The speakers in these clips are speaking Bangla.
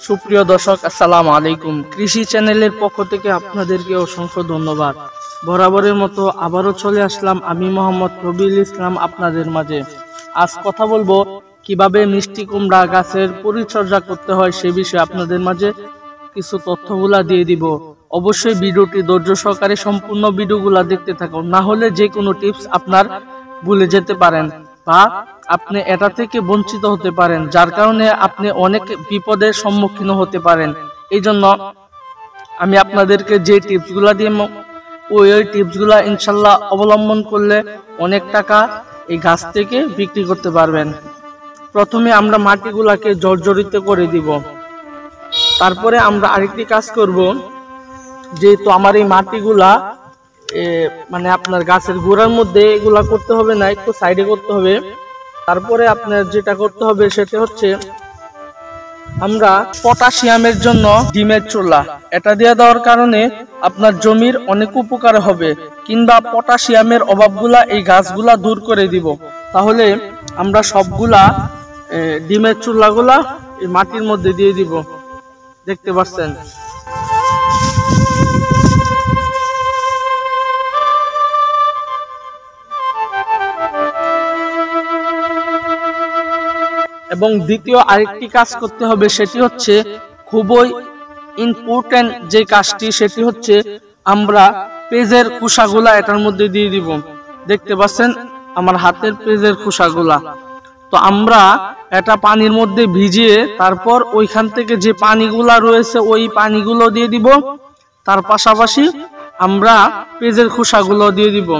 সুপ্রিয় দর্শক, আসসালামু আলাইকুম। কৃষি চ্যানেলের পক্ষ থেকে আপনাদেরকে অসংখ্য ধন্যবাদ। বরাবরের মতো আবারও চলে আসলাম আমি মোহাম্মদ রবিউল ইসলাম আপনাদের মাঝে। আজ কথা বলবো কিভাবে মিষ্টি কুমড়া গাছের পরিচর্যা করতে হয় সে বিষয়ে আপনাদের মাঝে কিছু তথ্যগুলা দিয়ে দিব। অবশ্যই ভিডিওটি ধৈর্য সহকারে সম্পূর্ণ ভিডিওগুলা দেখতে থাকুন, না হলে যে কোনো টিপস আপনার ভুলে যেতে পারেন বা আপনি এটা থেকে বঞ্চিত হতে পারেন, যার কারণে আপনি অনেক বিপদের সম্মুখীন হতে পারেন। এই জন্য আমি আপনাদেরকে যে টিপসগুলা দিয়ে ওই টিপসগুলা ইনশাল্লাহ অবলম্বন করলে অনেক টাকা এই গাছ থেকে বিক্রি করতে পারবেন। প্রথমে আমরা মাটিগুলাকে জর্জরিত করে দিব, তারপরে আমরা আরেকটি কাজ করব। যেহেতু আমার এই মাটিগুলা মানে আপনার গাছের গোড়ার মধ্যে এগুলা করতে হবে না, একটু সাইডে করতে হবে। তারপরে আপনার যেটা করতে হবে সেটা হচ্ছে আমরা পটাশিয়ামের জন্য ডিমের চুলা এটা দিয়ে দেওয়ার কারণে আপনার জমির অনেক উপকার হবে, কিংবা পটাশিয়ামের অভাবগুলা এই গাছগুলা দূর করে দিব। তাহলে আমরা সবগুলা ডিমের চুলাগুলা এই মাটির মধ্যে দিয়ে দিব, দেখতে পাচ্ছেন। এবং দ্বিতীয় আরেকটি কাজ করতে হবে, সেটি হচ্ছে খুবই ইম্পর্টেন্ট যে কাজটি, সেটি হচ্ছে আমরা পেঁয়াজের খোসাগুলা এটার মধ্যে দিয়ে দিব। দেখতে পাচ্ছেন আমার হাতের পেঁয়াজের খোসাগুলা। তো আমরা এটা পানির মধ্যে ভিজিয়ে তারপর ওইখান থেকে যে পানিগুলা রয়েছে ওই পানিগুলো দিয়ে দিব, তার পাশাপাশি আমরা পেঁয়াজের খোসাগুলো দিয়ে দিব।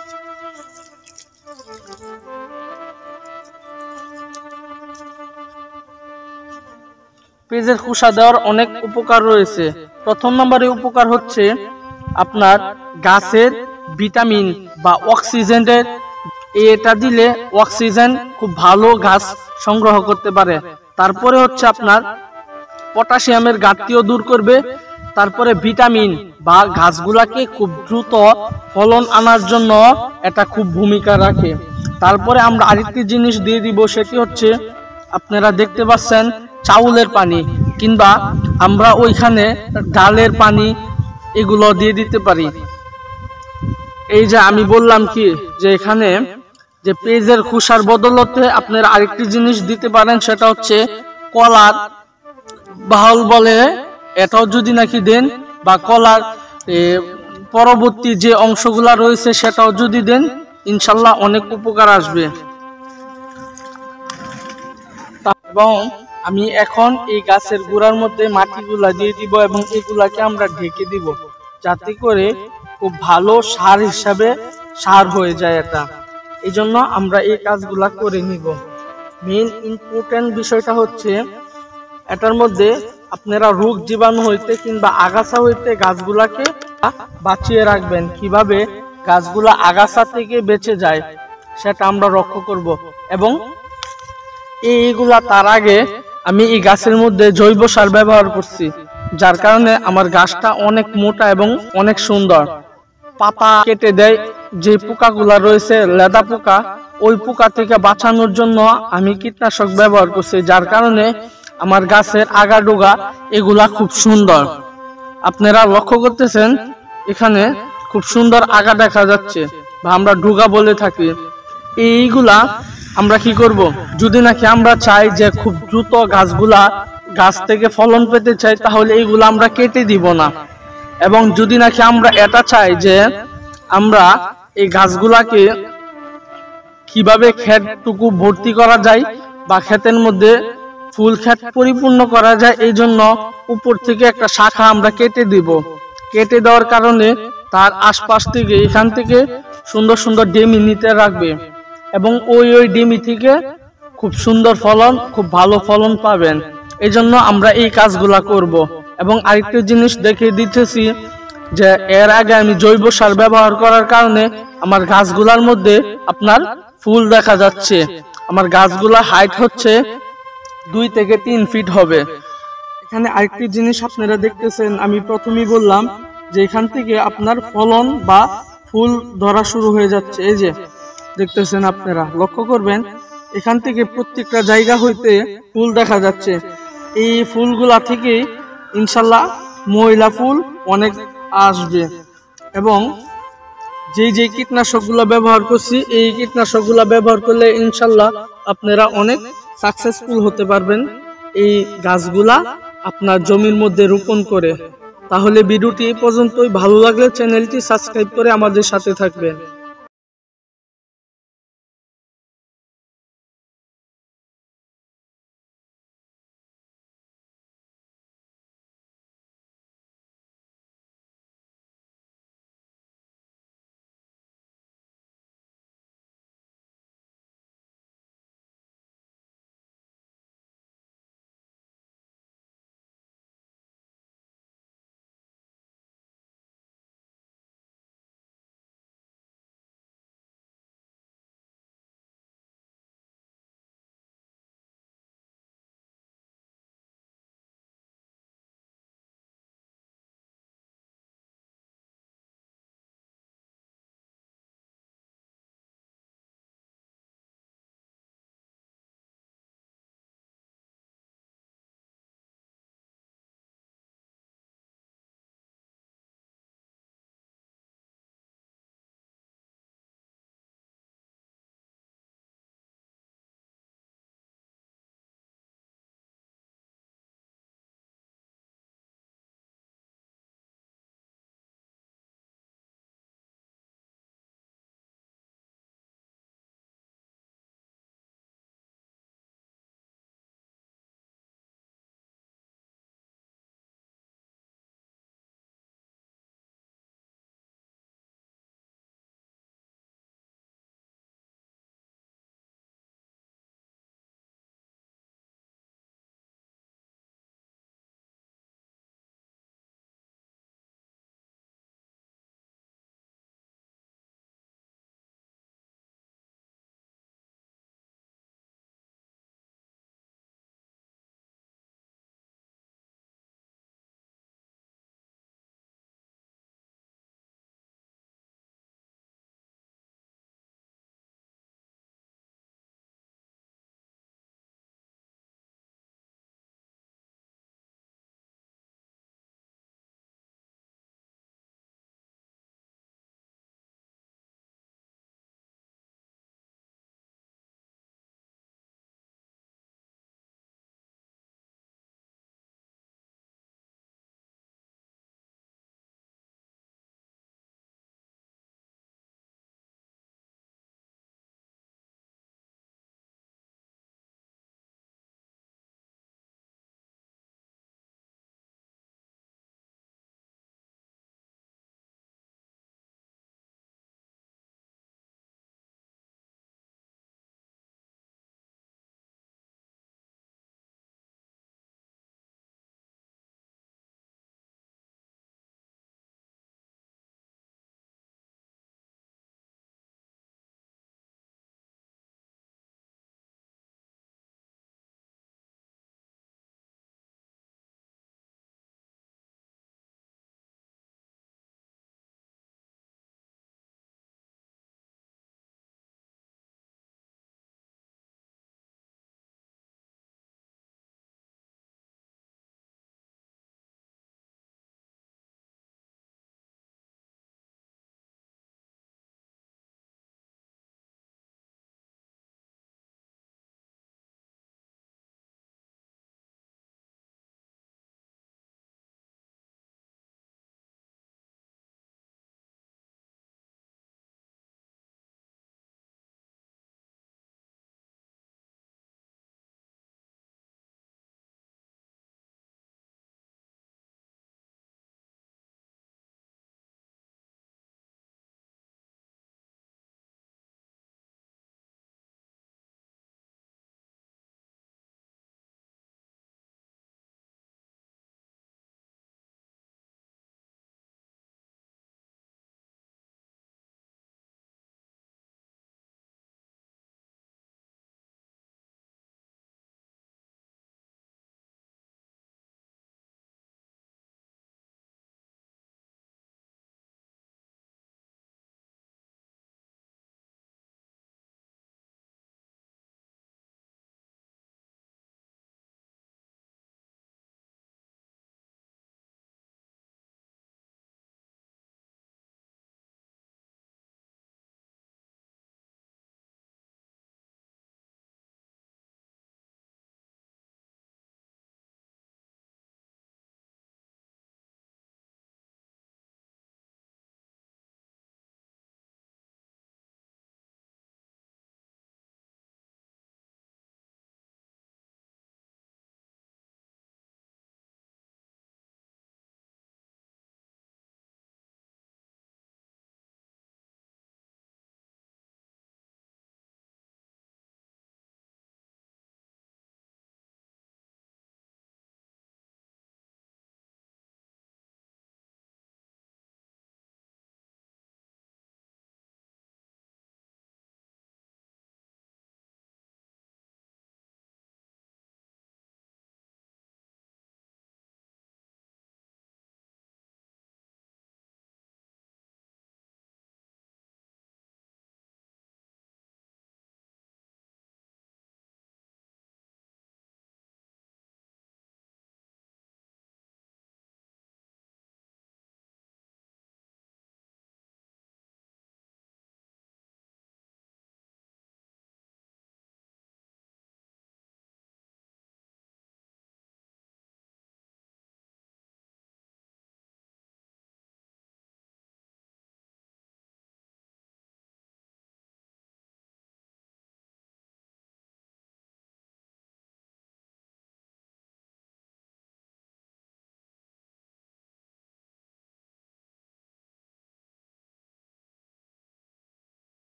পেঁয়াজের খোসা দেওয়ার অনেক উপকার রয়েছে। প্রথম নম্বরে উপকার হচ্ছে আপনার গাছের ভিটামিন বা অক্সিজেনের, এটা দিলে অক্সিজেন খুব ভালো গাছ সংগ্রহ করতে পারে। তারপরে হচ্ছে আপনার পটাশিয়ামের ঘাটতিও দূর করবে। তারপরে ভিটামিন বা গাছগুলাকে খুব দ্রুত ফলন আনার জন্য এটা খুব ভূমিকা রাখে। তারপরে আমরা আরেকটি জিনিস দিয়ে দিব, সেটি হচ্ছে আপনারা দেখতে পাচ্ছেন চাউলের পানি, কিংবা আমরা ওইখানে ডালের পানি এগুলো দিয়ে দিতে পারি। এই যে আমি বললাম কি যে এখানে যে পেঁয়াজের খোসার বদলতে আপনারা আরেকটি জিনিস দিতে পারেন, সেটা হচ্ছে কলার বাহল বলে, এটাও যদি নাকি দেন, বা কলার পরবর্তী যে অংশগুলা রয়েছে সেটাও যদি দেন, ইনশাল্লাহ অনেক উপকার আসবে। এবং আমি এখন এই গাছের গোড়ার মধ্যে মাটিগুলা দিয়ে দিব এবং এগুলাকে আমরা ঢেকে দিব, যাতে করে খুব ভালো সার হিসাবে সার হয়ে যায় এটা। এই জন্য আমরা এই কাজগুলা করে নিব। মেইন ইম্পর্টেন্ট বিষয়টা হচ্ছে এটার মধ্যে আপনারা রোগ জীবাণু হইতে কিংবা আগাছা হইতে গাছগুলাকে বাঁচিয়ে রাখবেন। কিভাবে গাছগুলা আগাছা থেকে বেঁচে যায় সেটা আমরা রক্ষা করব। এবং এইগুলা তার আগে আমি এই গাছের মধ্যে জৈব সার ব্যবহার করছি, যার কারণে আমার গাছটা অনেক মোটা এবং অনেক সুন্দর। পাতা কেটে দেয় যে পোকাগুলা রয়েছে, লেদা পোকা, ওই পোকা থেকে বাঁচানোর জন্য আমি কীটনাশক ব্যবহার করছি, যার কারণে আমার গাছের আগা ডোগা এগুলা খুব সুন্দর। আপনারা লক্ষ্য করতেছেন এখানে খুব সুন্দর আগা দেখা যাচ্ছে, বা আমরা ডোগা বলে থাকি। এইগুলা আমরা কি করব, যদি নাকি আমরা চাই যে খুব দ্রুত গাছ থেকে ফলন পেতে চাই, তাহলে এইগুলো আমরা কেটে দিব না। এবং যদি নাকি আমরা এটা চাই যে আমরা এই গাছগুলাকে কিভাবে ক্ষেতটুকু ভর্তি করা যায় বা ক্ষেতের মধ্যে ফুল ক্ষেত পরিপূর্ণ করা যায়, এই জন্য উপর থেকে একটা শাখা আমরা কেটে দিব। কেটে দেওয়ার কারণে তার আশপাশ থেকে এখান থেকে সুন্দর সুন্দর ডেমি নিতে রাখবে, এবং ওই ডিমি থেকে খুব সুন্দর ফলন, খুব ভালো ফলন পাবেন। এই জন্য আমরা এই কাজগুলা করব। এবং আরেকটা জিনিস দেখিয়ে দিতেছি যে এর আগে আমি জৈব সার ব্যবহার করার কারণে আমার গাছগুলার মধ্যে আপনার ফুল দেখা যাচ্ছে। আমার গাছগুলা হাইট হচ্ছে 2 থেকে 3 ফিট হবে। এখানে আরেকটি জিনিস আপনারা দেখতেছেন, আমি প্রথমেই বললাম যে এখান থেকে আপনার ফলন বা ফুল ধরা শুরু হয়ে যাচ্ছে। এই যে দেখতেছেন, আপনারা লক্ষ্য করবেন এখান থেকে প্রত্যেকটা জায়গা হইতে ফুল দেখা যাচ্ছে। এই ফুলগুলা থেকে ইনশাল্লাহ মহিলা ফুল অনেক আসবে। এবং যে কীটনাশকগুলো ব্যবহার করছি এই কীটনাশকগুলো ব্যবহার করলে ইনশাল্লাহ আপনারা অনেক সাকসেসফুল হতে পারবেন এই গাছগুলা আপনার জমির মধ্যে রোপণ করে। তাহলে ভিডিওটি এই পর্যন্তই। ভালো লাগলে চ্যানেলটি সাবস্ক্রাইব করে আমাদের সাথে থাকবেন।